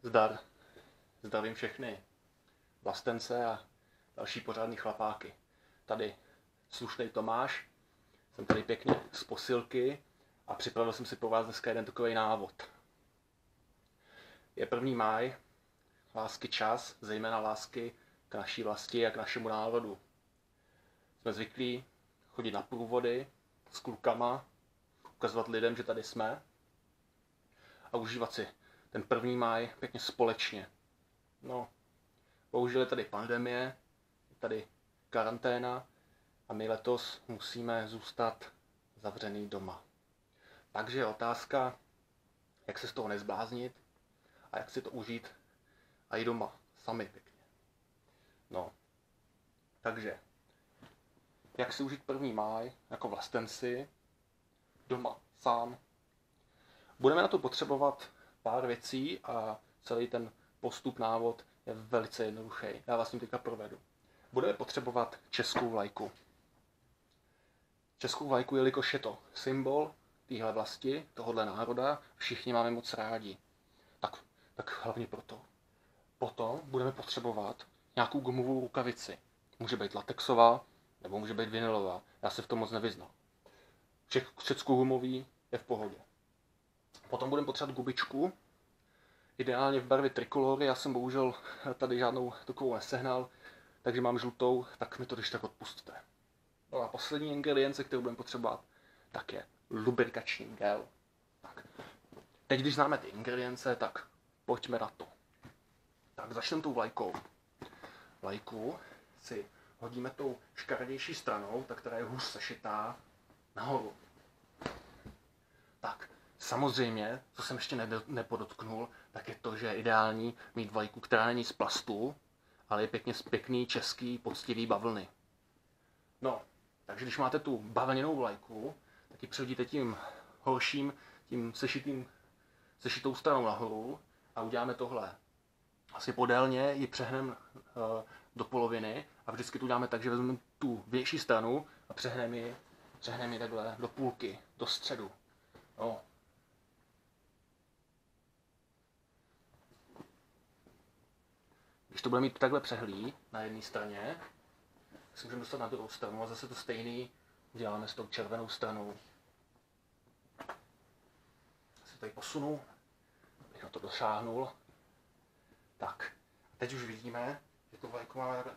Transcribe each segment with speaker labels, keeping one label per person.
Speaker 1: Zdar. Zdravím všechny vlastence a další pořádný chlapáky. Tady slušnej Tomáš, jsem tady pěkně z posilky a připravil jsem si pro vás dneska jeden takový návod. Je 1. máj, lásky čas, zejména lásky k naší vlasti a k našemu národu. Jsme zvyklí chodit na průvody s klukama, ukazovat lidem, že tady jsme a užívat si ten 1. máj pěkně společně. No, bohužel je tady pandemie, je tady karanténa a my letos musíme zůstat zavřený doma. Takže je otázka, jak se z toho nezbláznit a jak si to užít a i doma, sami pěkně. No, takže, jak si užít 1. máj jako vlastenci doma, sám. Budeme na to potřebovat pár věcí a celý ten postup, návod je velice jednoduchý. Já vás tím teďka provedu. Budeme potřebovat českou vlajku. Českou vlajku, jelikož je to symbol téhle vlasti, tohohle národa, všichni máme moc rádi. Tak hlavně proto. Potom budeme potřebovat nějakou gumovou rukavici. Může být latexová, nebo může být vinylová. Já se v tom moc nevyznám. Všecko gumový je v pohodě. Potom budeme potřebovat gubičku, ideálně v barvě trikolory, já jsem bohužel tady žádnou takovou nesehnal, takže mám žlutou, tak mi to když tak odpustte. No a poslední ingredience, kterou budeme potřebovat, tak je lubrikační gel. Tak. Teď, když známe ty ingredience, tak pojďme na to. Tak začneme tou vlajkou. Vlajku si hodíme tou škaredější stranou, ta která je hůř sešitá, nahoru. Tak. Samozřejmě, co jsem ještě nepodotknul, tak je to, že je ideální mít vlajku, která není z plastu, ale je pěkně z pěkný český poctivý bavlny. No, takže když máte tu bavlněnou vlajku, tak ji přehodíte tím horším, tím sešitou stranou nahoru a uděláme tohle. Asi podélně ji přehneme do poloviny a vždycky to uděláme tak, že vezmeme tu větší stranu a přehneme ji takhle do půlky, do středu. No. Když to bude mít takhle přehlí na jedné straně, tak si můžeme dostat na druhou stranu a zase to stejný uděláme s tou červenou stranou. Se tady posunu, abych na to dosáhnul. Tak, a teď už vidíme, že tu vlajku máme takhle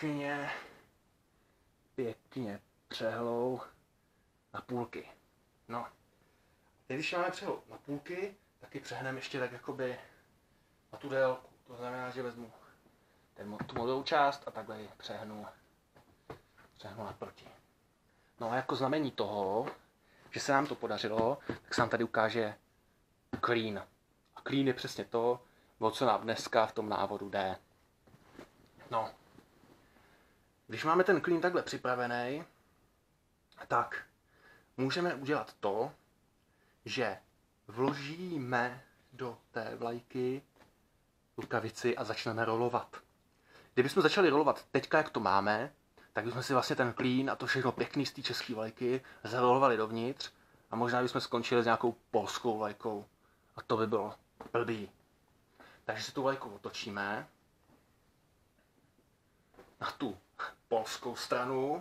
Speaker 1: pěkně přehlou na půlky. No, teď když máme přehlou na půlky, tak ji přehneme ještě tak jakoby na tu délku. To znamená, že vezmu tu modrou část a takhle ji přehnu naproti. No a jako znamení toho, že se nám to podařilo, tak se nám tady ukáže clean. A clean je přesně to, o co nám dneska v tom návodu jde. No, když máme ten clean takhle připravený, tak můžeme udělat to, že vložíme do té vlajky rukavici a začneme rolovat. Kdybychom začali rolovat teďka, jak to máme, tak bychom si vlastně ten klín a to všechno pěkný z té české vlajky zarolovali dovnitř a možná bychom skončili s nějakou polskou vlajkou. A to by bylo blbý. Takže si tu vlajku otočíme na tu polskou stranu.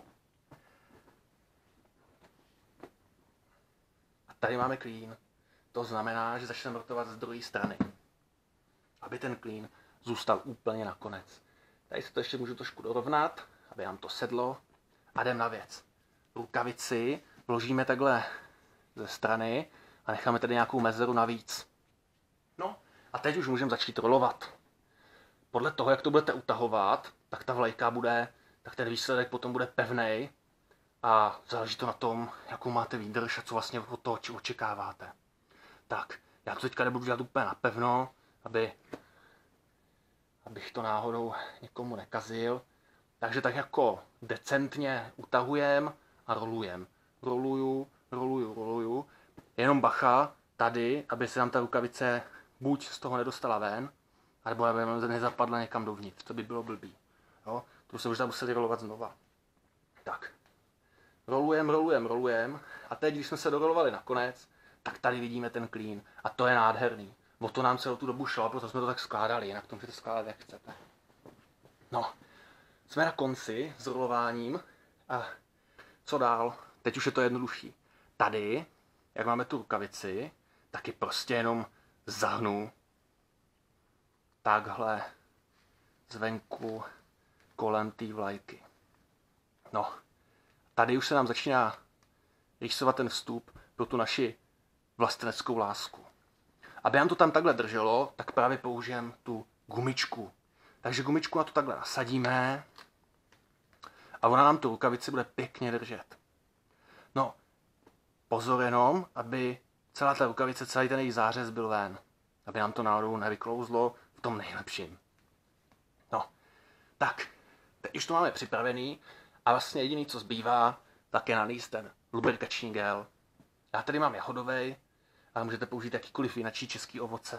Speaker 1: A tady máme klín. To znamená, že začneme rotovat z druhé strany, aby ten klín zůstal úplně nakonec. Tady si to ještě můžu trošku dorovnat, aby nám to sedlo a jdem na věc. Rukavici vložíme takhle ze strany a necháme tady nějakou mezeru navíc. No a teď už můžeme začít rolovat. Podle toho, jak to budete utahovat, tak ta vlajka tak ten výsledek potom bude pevnej a záleží to na tom, jakou máte výdrž a co vlastně od toho očekáváte. Tak, já to teďka nebudu dělat úplně napevno, abych to náhodou někomu nekazil. Takže tak jako decentně utahujem a rolujem. Roluju. Jenom bacha tady, aby se nám ta rukavice buď z toho nedostala ven, nebo aby nezapadla někam dovnitř. To by bylo blbý. Jo? To se možná museli rolovat znova. Tak. Rolujem. A teď, když jsme se dorolovali nakonec, tak tady vidíme ten klín. A to je nádherný. O to nám celou tu dobu šlo, proto jsme to tak skládali, jinak to můžete skládat, jak chcete. No, jsme na konci s rolováním a co dál? Teď už je to jednodušší. Tady, jak máme tu rukavici, tak ji prostě jenom zahnu takhle zvenku kolem té vlajky. No, tady už se nám začíná rýsovat ten vstup pro tu naši vlasteneckou lásku. Aby nám to tam takhle drželo, tak právě použijeme tu gumičku. Takže gumičku na to takhle nasadíme a ona nám tu rukavici bude pěkně držet. No, pozor jenom, aby celá ta rukavice, celý ten její zářez byl ven. Aby nám to náhodou nevyklouzlo v tom nejlepším. No, tak, teď už to máme připravený a vlastně jediný, co zbývá, tak je nalíst ten lubrikační gel. Já tady mám jahodovej, ale můžete použít jakýkoliv jiný český ovoce.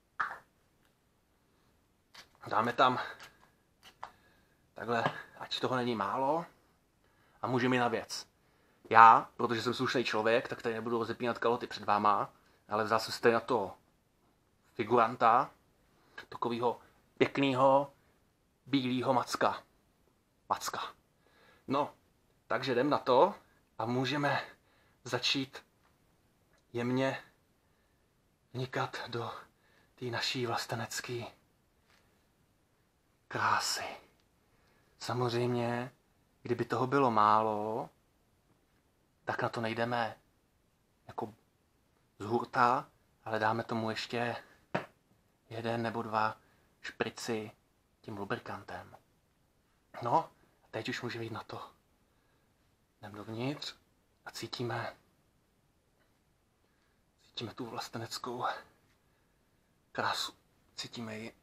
Speaker 1: Dáme tam takhle, ať toho není málo, a můžeme jít na věc. Já, protože jsem slušný člověk, tak tady nebudu rozepínat kaloty před váma, ale vzal jsem si tady na to figuranta, takového pěkného bílého macka. No, takže jdem na to a můžeme začít jemně vnikat do té naší vlastenecké krásy. Samozřejmě, kdyby toho bylo málo, tak na to nejdeme jako z hurta, ale dáme tomu ještě 1 nebo 2 šprici tím lubrikantem. No, a teď už můžeme jít na to. Jdeme dovnitř a cítíme tu vlasteneckou krásu. Cítíme ji.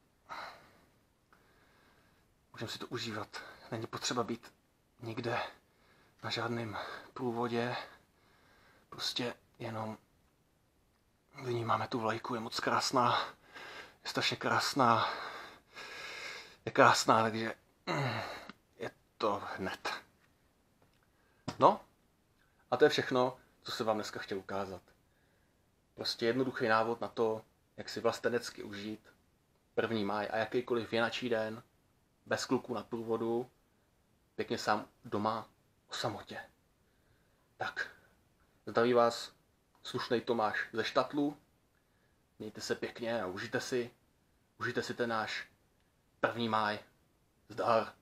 Speaker 1: Můžeme si to užívat. Není potřeba být nikde na žádném průvodě. Prostě jenom vnímáme tu vlajku, je moc krásná. Je strašně krásná. Je krásná, takže je to hned. No, a to je všechno, co jsem vám dneska chtěl ukázat. Prostě jednoduchý návod na to, jak si vlastenecky užít 1. máj a jakýkoliv jinačí den, bez kluků na průvodu, pěkně sám doma o samotě. Tak, zdraví vás slušnej Tomáš ze Štatlu, mějte se pěkně a užijte si ten náš 1. máj. Zdar.